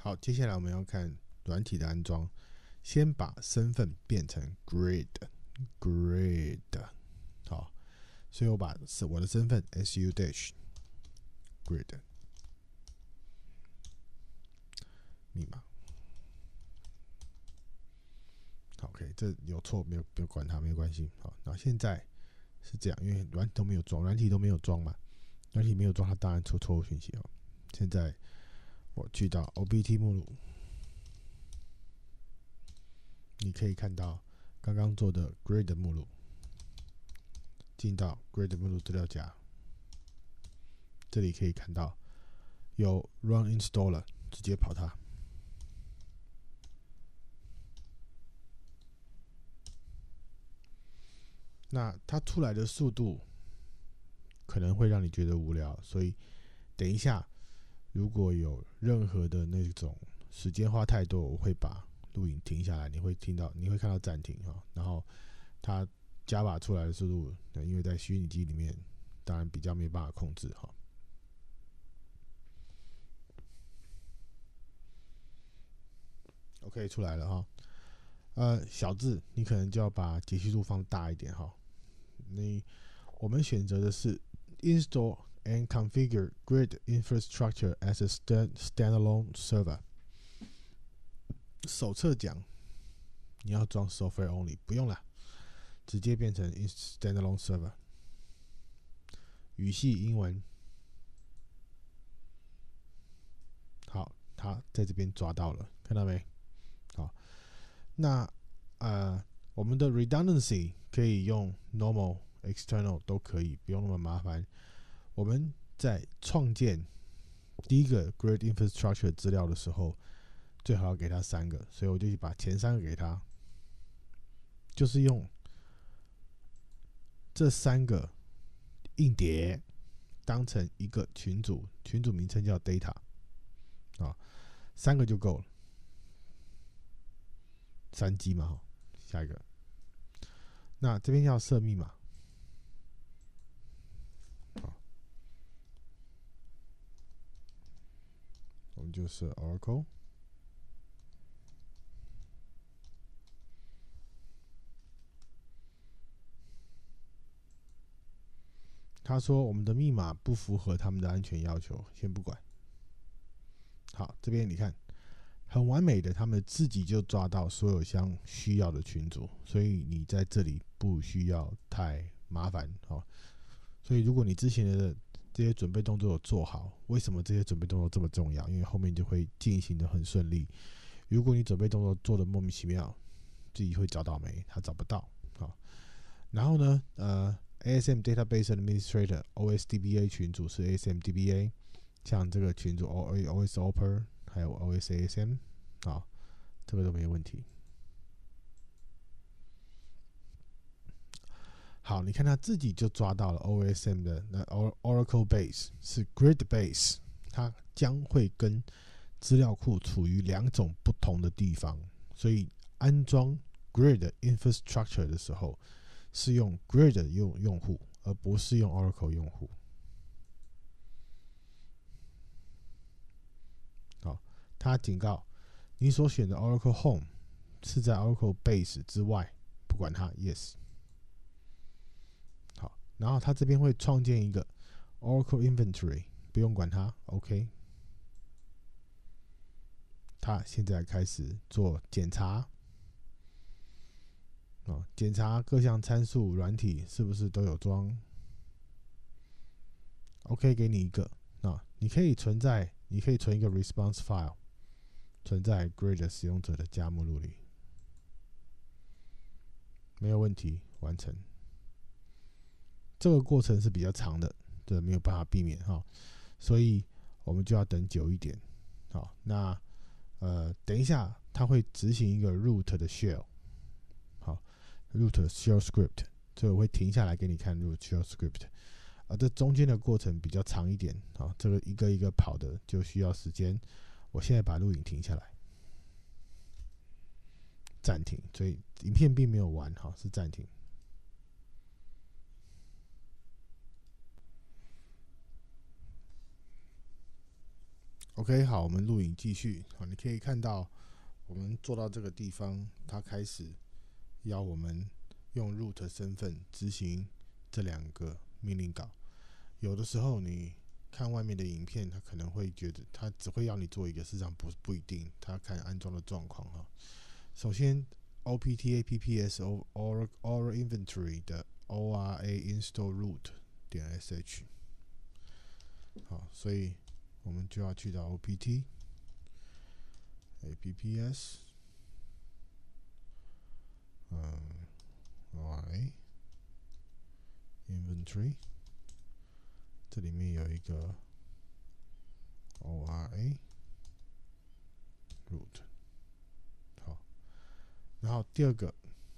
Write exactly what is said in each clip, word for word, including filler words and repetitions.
好，接下来我们要看软体的安装。先把身份变成 grid，grid， 好，所以我把我的身份 su dash grid 密码。好 ，OK， 这有错没有不用管它，没有关系。好，然后现在是这样，因为软体都没有装，软体都没有装嘛，软体没有装，它当然出错误讯息哦。现在我去到 O B T 目录。你可以看到刚刚做的 grid 目录，进到 grid 目录资料夹，这里可以看到有 run installer， 直接跑它。那它出来的速度可能会让你觉得无聊，所以等一下如果有任何的那种时间花太多，我会把录影停下来，你会听到，你会看到暂停哈。然后它 Java 出来的速度，因为在虚拟机里面，当然比较没办法控制哈。OK， 出来了哈。呃，小字你可能就要把解析度放大一点哈。你我们选择的是 install and configure grid infrastructure as a standalone server。手册讲你要装 software only， 不用了，直接变成 standalone server。语系英文，好，它在这边抓到了，看到没？好，那呃，我们的 redundancy 可以用 normal、external 都可以，不用那么麻烦。我们在创建第一个 grid infrastructure 资料的时候，最好要给它三个，所以我就把前三个给它，就是用这三个硬碟当成一个群组，群组名称叫 data 啊，三个就够了。三 G 嘛，下一个，那这边要设密码，好，我们就设 Oracle。他说我们的密码不符合他们的安全要求，先不管。好，这边你看，很完美的，他们自己就抓到所有相需要的群组，所以你在这里不需要太麻烦哦。所以如果你之前的这些准备动作有做好，为什么这些准备动作这么重要？因为后面就会进行的很顺利。如果你准备动作做的莫名其妙，自己会找倒霉，他找不到。好，然后呢，呃 ，A S M Database Administrator O S D B A 群组是 A S M D B A， 像这个群组 O S Oper 还有 O S A S M， 好，这个都没有问题。好，你看他自己就抓到了 O S M 的那 Oracle Base 是 Grid Base， 它将会跟资料库处于两种不同的地方，所以安装 Grid Infrastructure 的时候是用 Grid 用用户，而不是用 Oracle 用户。好，他警告你所选的 Oracle Home 是在 Oracle Base 之外，不管它 Yes。好，然后他这边会创建一个 Oracle Inventory， 不用管它 OK。他现在开始做检查，哦，检查各项参数软体是不是都有装。OK， 给你一个，那你可以存在，你可以存一个 response file， 存在 Grid 使用者的家目录里，没有问题，完成。这个过程是比较长的，这没有办法避免哈，所以我们就要等久一点。好，那呃，等一下它会执行一个 root 的 shell， 好 ，root shell script， 所以我会停下来给你看 root shell script。啊，这中间的过程比较长一点，啊，这个一个一个跑的就需要时间。我现在把录影停下来，暂停，所以影片并没有完，哈，是暂停。 OK， 好，我们录影继续。好，你可以看到我们做到这个地方，它开始要我们用 root 身份执行这两个命令稿。有的时候你看外面的影片，他可能会觉得他只会要你做一个，事实上不不一定，他看安装的状况哈。首先 opt apps or or inventory 的 ora install root 点 sh， 好，所以我们就要去到 opt apps， 嗯 ，ora inventory， 这里面有一个 ora root， 好，然后第二个，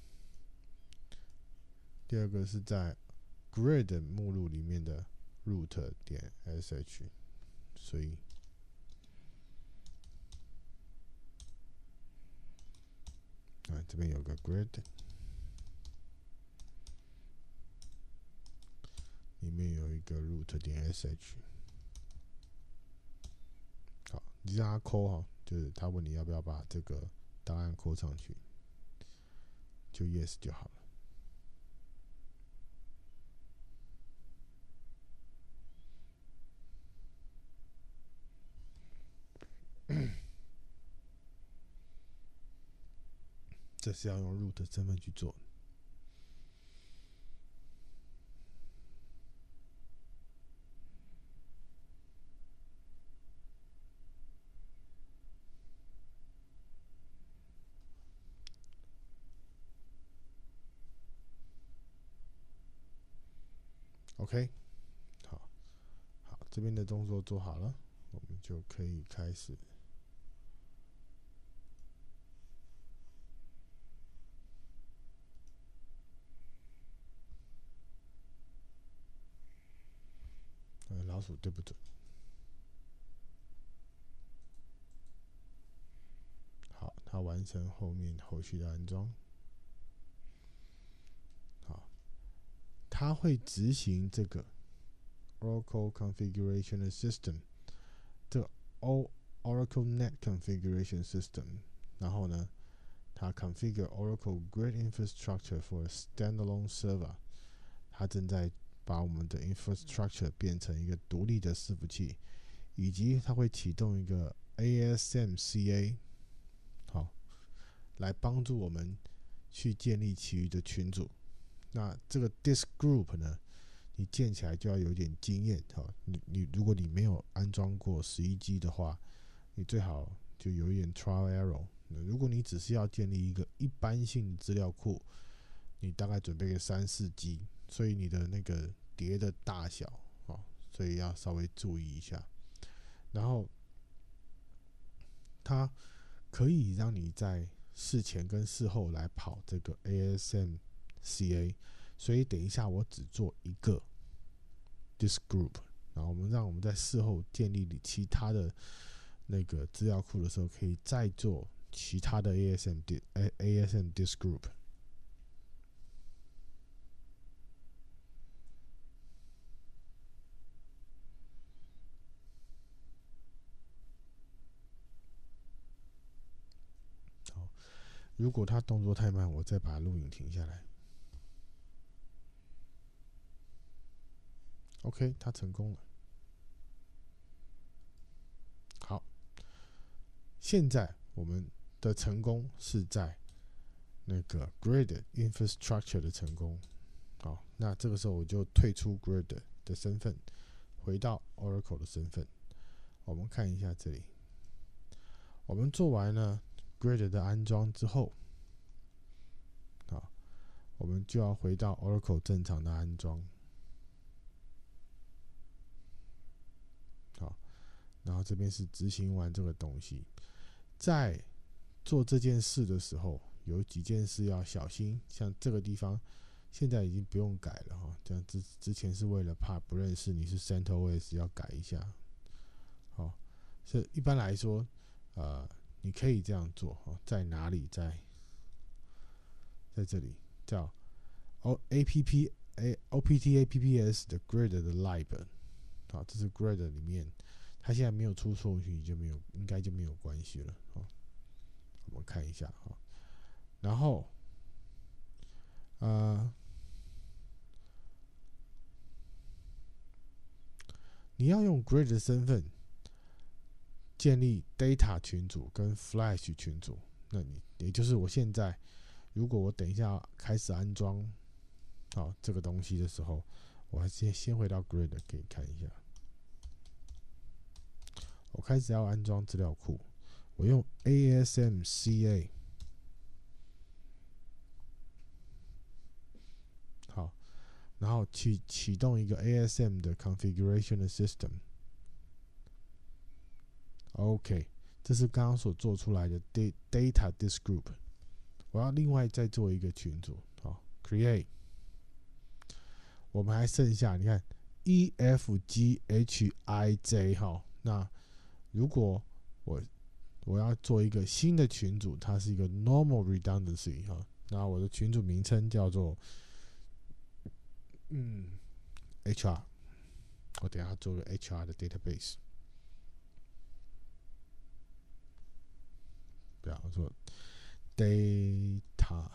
第二个是在 grid 目录里面的 root 点 sh， 所以啊，这边有个 grid， 里面有一个 root 点 sh， 好，你让他抠哈，就是他问你要不要把这个档案抠上去，就 yes 就好了。这是要用 root 身份去做的。OK， 好，好，这边的动作做好了，我们就可以开始。呃，老鼠对不准。好，它完成后面后续的安装。好，它会执行这个 Oracle Configuration System， 这个 Oracle Net Configuration System， 然后呢，它 configure Oracle Grid Infrastructure for a standalone server， 它正在把我们的 infrastructure 变成一个独立的伺服器，以及它会启动一个 A S M C A， 好，来帮助我们去建立其余的群组。那这个 disk group 呢，你建起来就要有点经验，好，你你如果你没有安装过十一 G 的话，你最好就有一点 trial error。如果你只是要建立一个一般性资料库，你大概准备个三四 G， 所以你的那个碟的大小，哦，所以要稍微注意一下。然后它可以让你在事前跟事后来跑这个 A S M C A， 所以等一下我只做一个 disk group， 然后我们让我们在事后建立其他的那个资料库的时候，可以再做其他的 A S M A S M disk group。好，如果它动作太慢，我再把录影停下来。OK， 它成功了。好，现在我们的成功是在那个 Grid Infrastructure 的成功。好，那这个时候我就退出 Grid 的身份，回到 Oracle 的身份。我们看一下这里，我们做完了 Grid 的安装之后，好，我们就要回到 Oracle 正常的安装。好，然后这边是执行完这个东西，在做这件事的时候，有几件事要小心，像这个地方现在已经不用改了哈，这样之之前是为了怕不认识你是 CentOS 要改一下。好，所以一般来说，呃，你可以这样做哈，在哪里？在在这里叫 App A O P T A P P S 的 Grid 的 Lib， 好，这是 Grid 里面它现在没有出错误讯息，就没有，应该就没有关系了。哦，我们看一下哈，然后呃，你要用 Grid 的身份建立 Data 群组跟 Flash 群组，那你也就是我现在，如果我等一下开始安装好这个东西的时候，我还先先回到 Grid 给你看一下。我开始要安装资料库，我用 A S M C A 好，然后去启动一个 A S M 的 configuration 的 system。OK， 这是刚刚所做出来的 data disk group。我要另外再做一个群组，好 ，create。我们还剩下，你看 E F G H I J 哈，那如果我我要做一个新的群组，它是一个 normal redundancy 哈，那我的群组名称叫做嗯 H R， 我等一下做个 H R 的 database， 不要说 data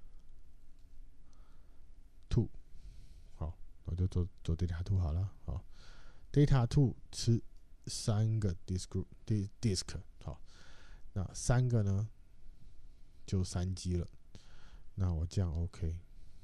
two， 好，我就做做 data two 好了，好 ，data two 是三个 disk group disk 好，那三个呢就三 G 了，那我这样 OK。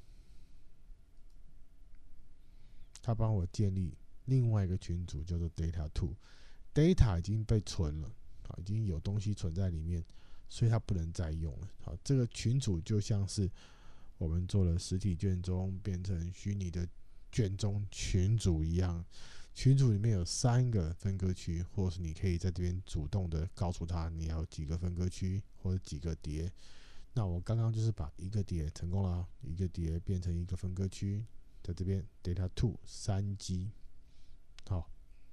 他帮我建立另外一个群组，叫做 data two，data 已经被存了，已经有东西存在里面，所以它不能再用了。好，这个群组就像是我们做了实体卷宗变成虚拟的卷宗群组一样，群组里面有三个分割区，或是你可以在这边主动的告诉他你要几个分割区或者几个碟。那我刚刚就是把一个碟成功了，一个碟变成一个分割区。在这边 data two 三 G， 好，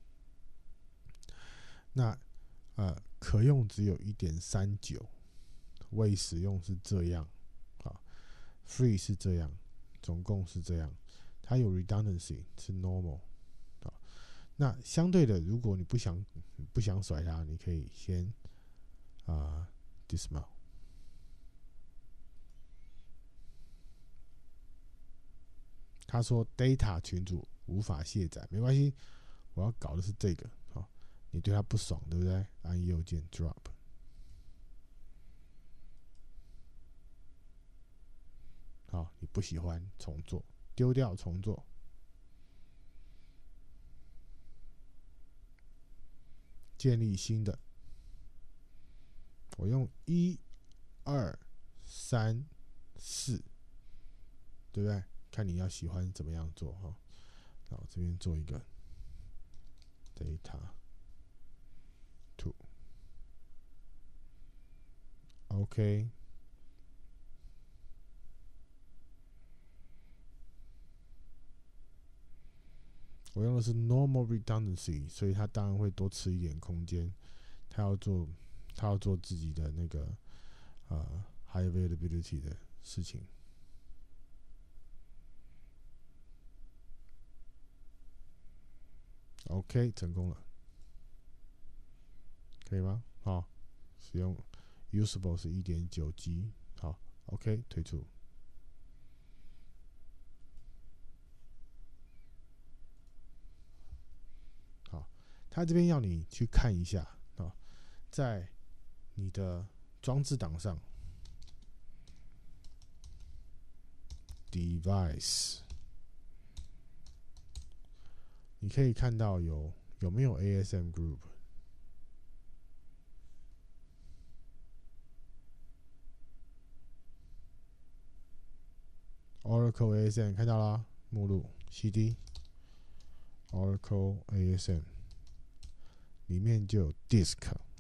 那呃可用只有 一点三九， 未使用是这样，好 ，free 是这样，总共是这样，它有 redundancy 是 normal， 好，那相对的，如果你不想不想甩它，你可以先啊、呃、dismount。他说 data 群组无法卸载，没关系，我要搞的是这个，好，你对他不爽，对不对？按右键 drop， 好，你不喜欢重做，丢掉重做，建立新的，我用一、二、三、四，对不对？看你要喜欢怎么样做哈。那我这边做一个 data two， OK。我用的是 normal redundancy， 所以它当然会多吃一点空间。它要做，它要做自己的那个呃 high availability 的事情。OK， 成功了，可以吗？好，使用 usable 是 一点九 G， 好 ，OK， 退出。好，他这边要你去看一下啊，在你的装置档上 ，device， 你可以看到有有没有 A S M group。Oracle A S M 看到啦，目录 C D Oracle A S M 里面就有 disk，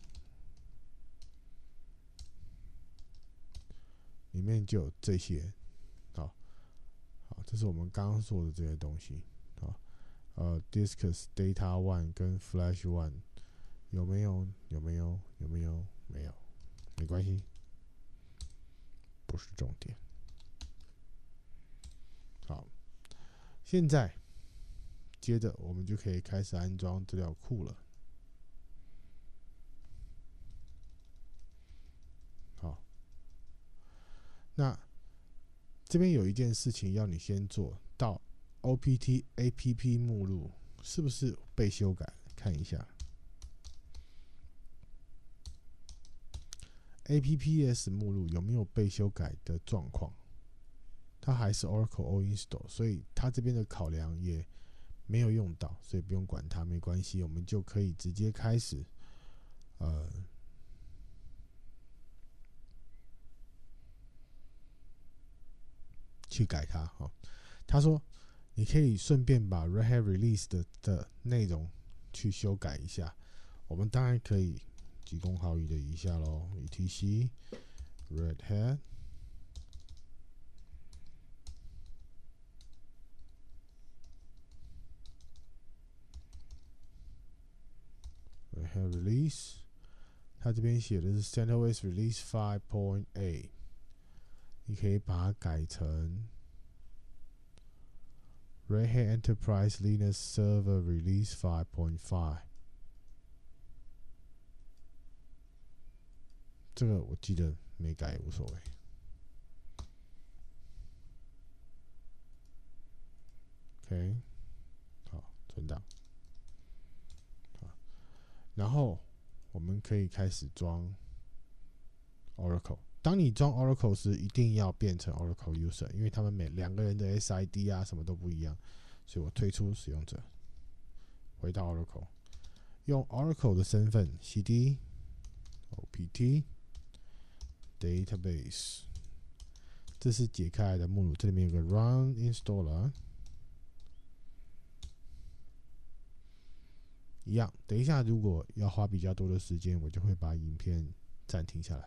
里面就有这些，好，好，这是我们刚刚说的这些东西，好，呃 ，disks data one 跟 flash one 有没有？有没有？有没有？没有，没关系，不是重点。好，现在接着我们就可以开始安装资料库了。 那这边有一件事情要你先做到 O P T A P P 目录是不是被修改？看一下 A P P S 目录有没有被修改的状况？它还是 Oracle All Install， 所以它这边的考量也没有用到，所以不用管它，没关系，我们就可以直接开始，呃，去改它。哦，他说你可以顺便把 Red Hat Release 的的内容去修改一下。我们当然可以急公好义的一下咯 ，E T C Red Hat Red Hat Release， 它这边写的是 CentOS Release five point eight， 你可以把它改成 Red Hat Enterprise Linux Server Release five point five。这个我记得没改，无所谓。OK， 好，存档。好，然后我们可以开始装 Oracle。当你装 Oracle 时，一定要变成 Oracle User， 因为他们每两个人的 S I D 啊什么都不一样，所以我退出使用者，回到 Oracle， 用 Oracle 的身份 C D O P T Database， 这是解开来的目录，这里面有个 Run Installer， 一样。等一下，如果要花比较多的时间，我就会把影片暂停下来。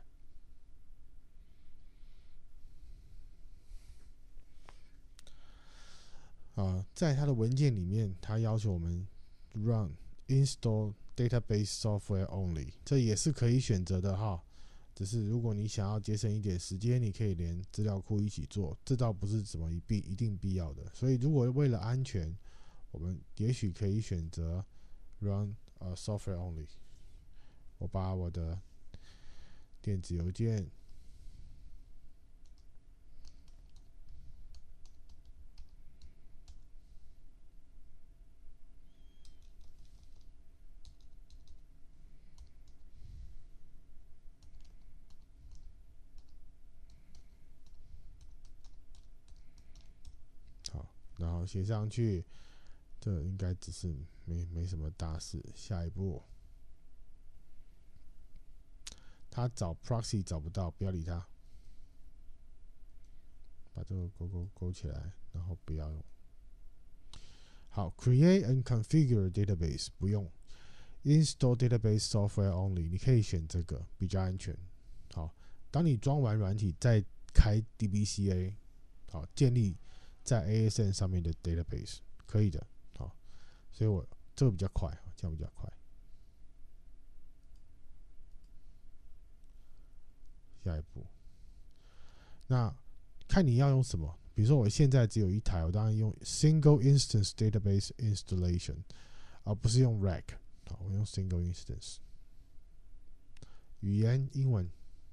啊，在它的文件里面，它要求我们 Run Install Database Software Only， 这也是可以选择的哈。只是如果你想要节省一点时间，你可以连资料库一起做，这倒不是怎么一必一定必要的。所以如果为了安全，我们也许可以选择 Run 呃 Software Only。我把我的电子邮件好，然后写上去。这应该只是没没什么大事。下一步，他找 proxy 找不到，不要理他，把这个勾勾勾起来，然后不要用。好 ，create and configure database 不用 ，install database software only 你可以选这个比较安全。好，当你装完软体再开 D B C A， 好，建立在 A S N 上面的 database 可以的。所以我这个比较快，这样比较快。下一步，那看你要用什么。比如说我现在只有一台，我当然用 Single Instance Database Installation， 而不是用 Rack。好，我用 Single Instance。语言英文。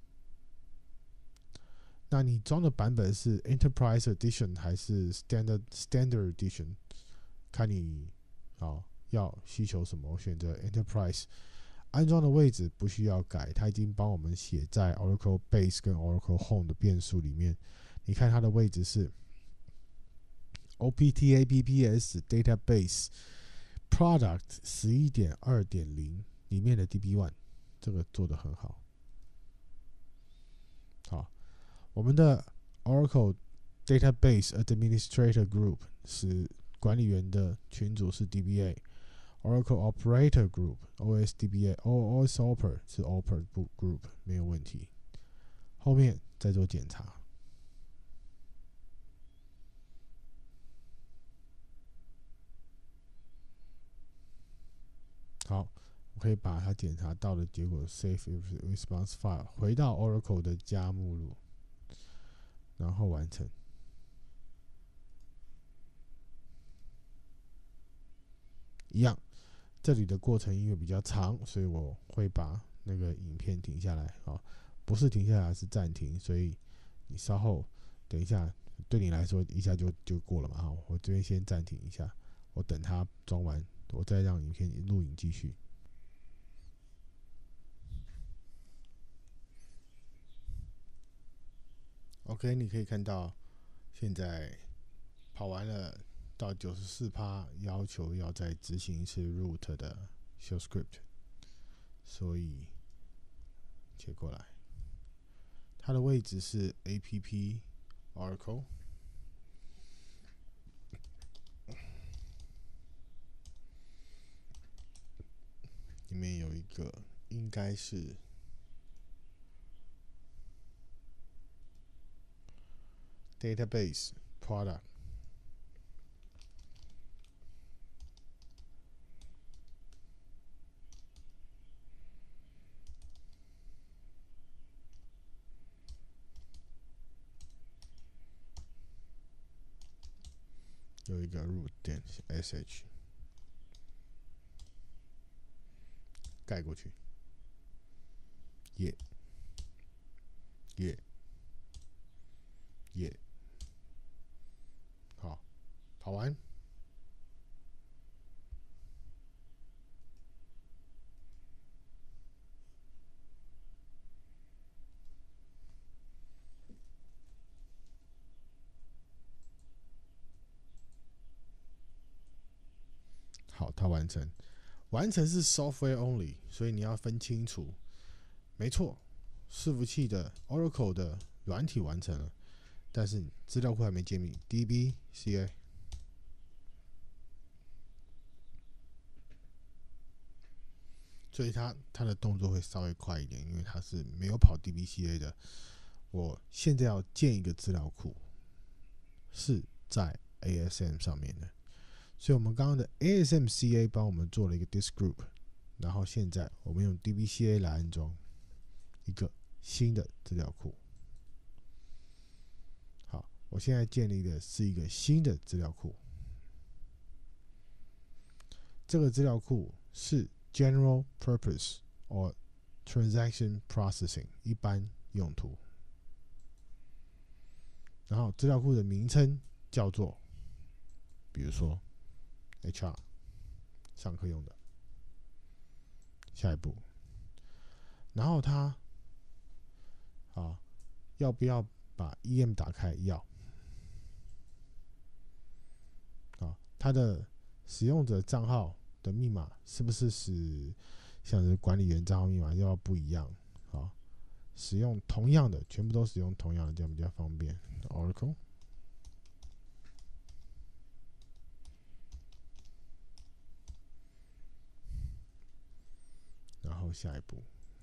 那你装的版本是 Enterprise Edition 还是 Standard Standard Edition？ 看你好要需求什么，我选择 Enterprise。安装的位置不需要改，它已经帮我们写在 Oracle Base 跟 Oracle Home 的变数里面。你看它的位置是 O P T A P P S Database Product 十一点二点零 里面的 D B 一， 这个做得很好。好，我们的 Oracle Database Administrator Group 是管理员的群组是 D B A。Oracle Operator Group O S D B A，O S O P E R 是 O P E R Group 没有问题。后面再做检查。好，我可以把它检查到的结果 Save Response File 回到 Oracle 的家目录，然后完成。一样。这里的过程因为比较长，所以我会把那个影片停下来啊，不是停下来是暂停，所以你稍后等一下，对你来说一下就就过了嘛。好，我这边先暂停一下，我等它装完，我再让影片录影继续。OK， 你可以看到现在跑完了到 百分之九十四， 要求要再执行一次 root 的 shell script， 所以切过来，它的位置是 app oracle， 里面有一个应该是 database product， 有一个 root 点 sh 盖过去，耶耶耶，好，跑完。好，它完成，完成是 software only， 所以你要分清楚。没错，伺服器的 Oracle 的软体完成了，但是资料库还没建立 ，dbca， 所以它它的动作会稍微快一点，因为它是没有跑 dbca 的。我现在要建一个资料库，是在 A S M 上面的。所以我们刚刚的 A S M C A 帮我们做了一个 disk group， 然后现在我们用 dbca 来安装一个新的资料库。好，我现在建立的是一个新的资料库，这个资料库是 general purpose or transaction processing 一般用途，然后资料库的名称叫做，比如说 H R 上课用的。下一步，然后它啊要不要把 E M 打开？要啊，它的使用者账号的密码是不是使像是管理员账号密码要不一样？啊，使用同样的，全部都使用同样的，这样比较方便。Oracle， 然后下一步，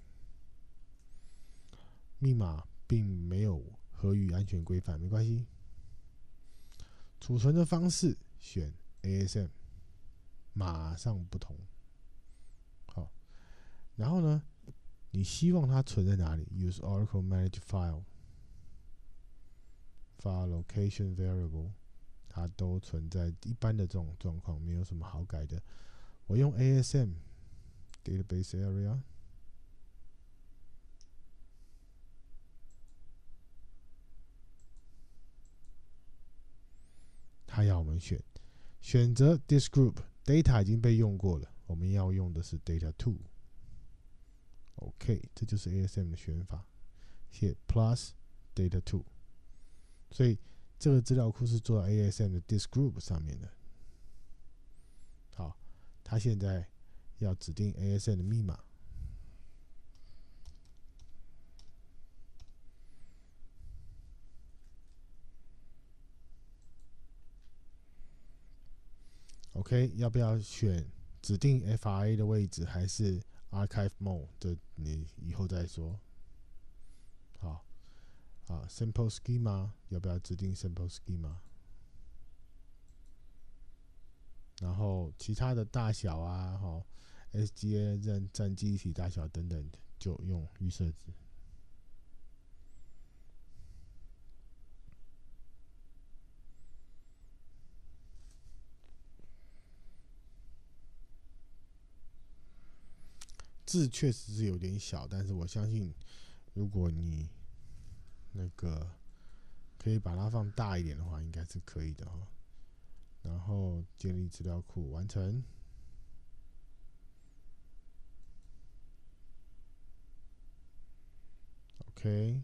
密码并没有合于安全规范，没关系。储存的方式选 A S M， 马上不同。好，然后呢，你希望它存在哪里 ？Use Oracle Manage File， File Location Variable， 它都存在一般的这种状况，没有什么好改的。我用 A S M Database Area， 它要我们选，选择 Disk Group，Data 已经被用过了，我们要用的是 Data 二。OK， 这就是 A S M 的选法，写 Plus Data 二，所以这个资料库是做在 A S M 的 Disk Group 上面的。好，它现在要指定 A S M 的密码。OK， 要不要选指定 F R A 的位置，还是 Archive Mode？ 这你以后再说。好，啊 ，Simple Schema 要不要指定 Simple Schema？ 然后其他的大小啊，哈 ，S G A 占占记忆体大小等等，就用预设值。字确实是有点小，但是我相信，如果你那个可以把它放大一点的话，应该是可以的哈。然后建立资料库完成。OK，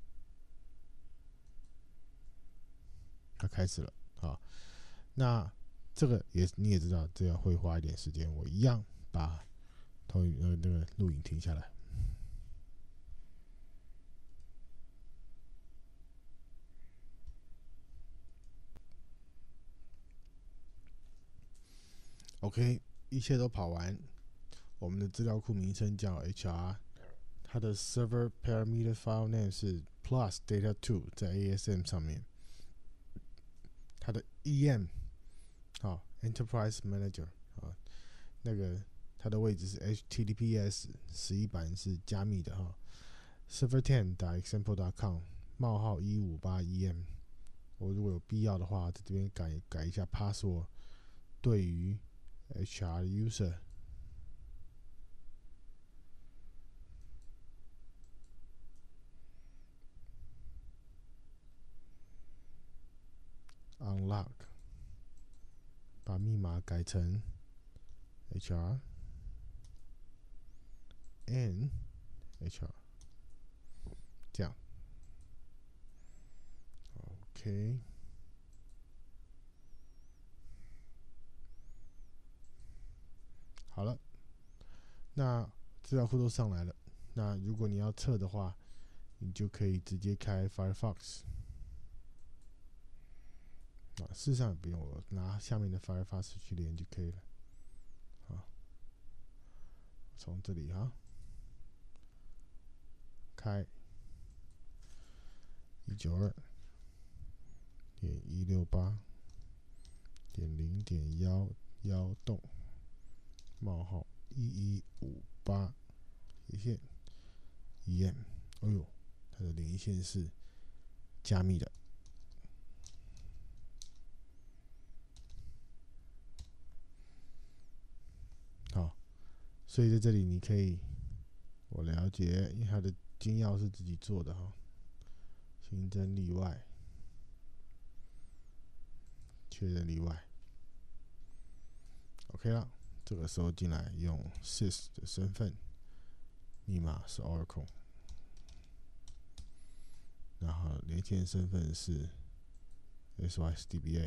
它开始了啊。那这个也你也知道，这样会花一点时间。我一样把投影呃那个录影停下来。OK， 一切都跑完，我们的资料库名称叫 H R， 它的 Server Parameter File Name 是 Plus Data two， 在 A S M 上面。它的 E M 好 Enterprise Manager 啊，那个它的位置是 H T T P S 十一版是加密的哈。server ten 打 example dot com 冒号一五八 E M， 我如果有必要的话，在这边改改一下 password， 对于 H R user。unlock， 把密码改成 H R and H R， 这样 OK。好了，那资料库都上来了。那如果你要测的话，你就可以直接开 Firefox。啊，事实上也不用，我拿下面的 Firefox 去连就可以了。好，从这里哈，开一九二点一六八点零点幺幺栋冒号一一五八斜线 E M， 哎呦，它的连线是加密的。好，所以在这里你可以，我了解，因为它的金钥是自己做的哈，新增例外，确认例外 ，OK 了。这个时候进来用 sys 的身份，密码是 Oracle， 然后连线身份是 S Y S D B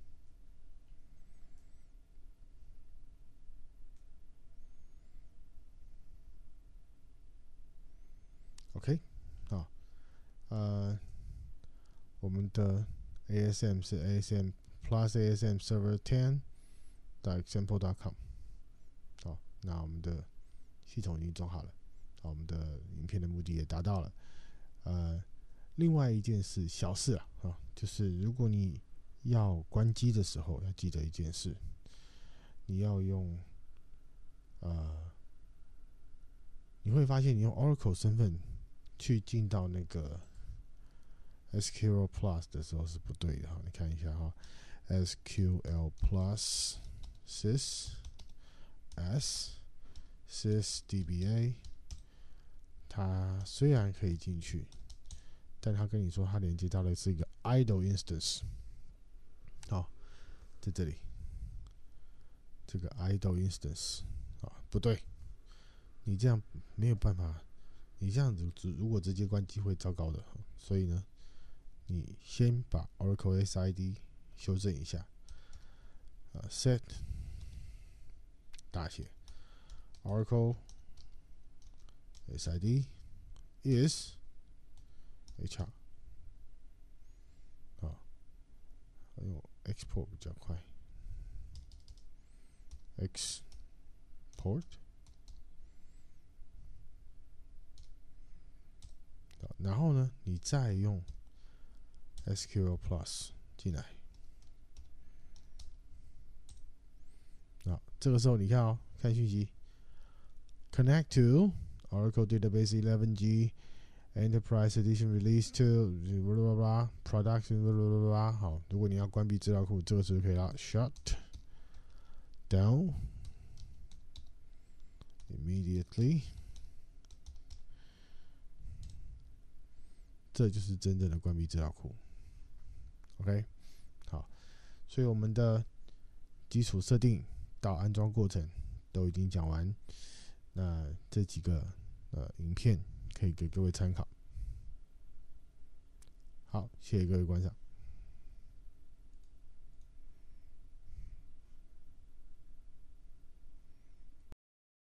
A。OK， 好，呃，我们的 A S M 是 A S M Plus A S M Server ten 到 example dot com。好，那我们的系统已经装好了，好，我们的影片的目的也达到了。呃，另外一件事，小事啊，啊，就是如果你要关机的时候，要记得一件事，你要用，呃，你会发现你用 Oracle 身份去进到那个 S Q L Plus 的时候是不对的哈，你看一下哈 ，S Q L Plus sys s sys D B A， 它虽然可以进去，但它跟你说它连接到的是一个 idle instance。好，在这里，这个 idle instance 啊不对，你这样没有办法，你这样子如果直接关机会糟糕的，所以呢，你先把 Oracle S I D 修正一下，啊 set 大写 Oracle S I D is H R， 啊，用 export 比较快 ，export， 然后呢，你再用 S Q L Plus 进来。啊，这个时候你看哦，看讯息 ，connect to Oracle Database eleven G Enterprise Edition Release two， blah blah blah production blah blah blah。好，如果你要关闭资料库，这个时候可以了 ，shut down immediately。这就是真正的关闭资料库。 OK， 好，所以我们的基础设定到安装过程都已经讲完，那这几个呃影片可以给各位参考。好，谢谢各位观赏。